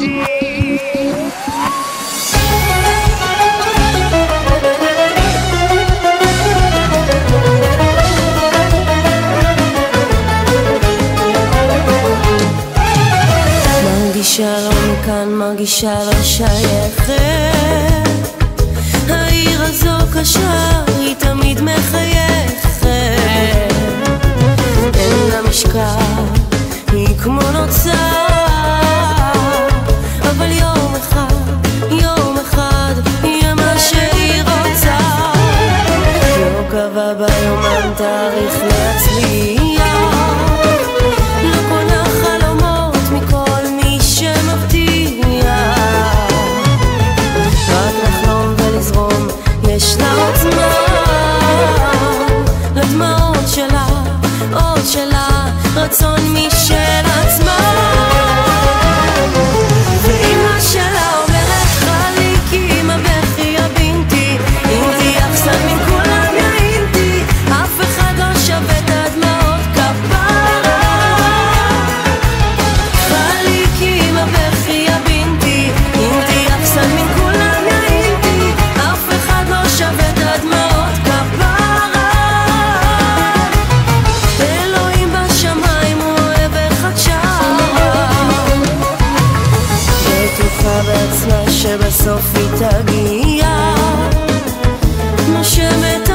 מרגישה לא מכאן, מרגישה לא שייכת. העיר הזו קשה, היא תמיד מחייכת. אין לה משקל, היא כמו נוצה, אבל יום אחד יהיה מה שהיא רוצה. לא קבע ביומן תאריך להצליח, לא קונה חלומות מכל מי שמבטיח. רק לחלום ולזרום, יש לה עוצמה, לדמעות שלה, עוד שלה, רצון משל עצמה. ואמא שלה אומרת חליקי עם הבכי הבינתי, אם תהיה אפסן מן כולם יעינתי, אף אחד לא שווה את הדמעות כפרה. חליקי עם הבכי הבינתי, אם תהיה אפסן מן כולם יעינתי, אף אחד לא שווה את הדמעות כפרה. אלוהים בשמיים הוא אוהב וחדשרה, בטוחה בעצמה שבסוף היא תגיע, נושמת